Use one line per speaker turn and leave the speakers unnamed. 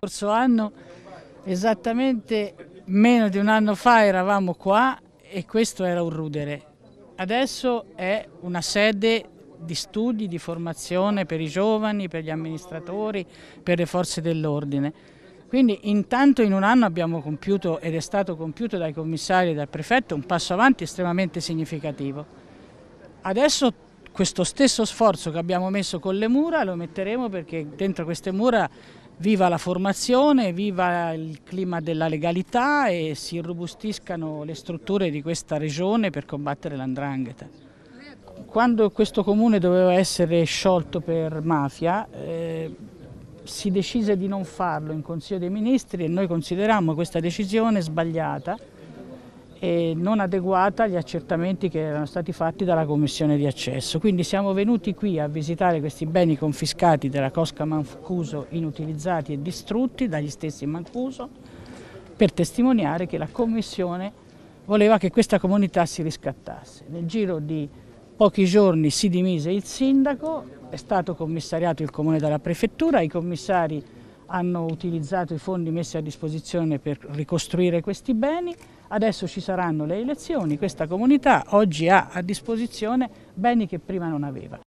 Scorso anno, esattamente meno di un anno fa, eravamo qua e questo era un rudere. Adesso è una sede di studi, di formazione per i giovani, per gli amministratori, per le forze dell'ordine. Quindi intanto in un anno abbiamo compiuto, ed è stato compiuto dai commissari e dal prefetto, un passo avanti estremamente significativo. Adesso questo stesso sforzo che abbiamo messo con le mura lo metteremo perché dentro queste mura viva la formazione, viva il clima della legalità e si irrobustiscano le strutture di questa regione per combattere l''ndrangheta. Quando questo comune doveva essere sciolto per mafia, si decise di non farlo in Consiglio dei Ministri e noi considerammo questa decisione sbagliata e non adeguata agli accertamenti che erano stati fatti dalla Commissione di accesso. Quindi siamo venuti qui a visitare questi beni confiscati della Cosca Mancuso, inutilizzati e distrutti dagli stessi Mancuso, per testimoniare che la Commissione voleva che questa comunità si riscattasse. Nel giro di pochi giorni si dimise il sindaco, è stato commissariato il comune dalla prefettura, i commissari hanno utilizzato i fondi messi a disposizione per ricostruire questi beni, adesso ci saranno le elezioni, questa comunità oggi ha a disposizione beni che prima non aveva.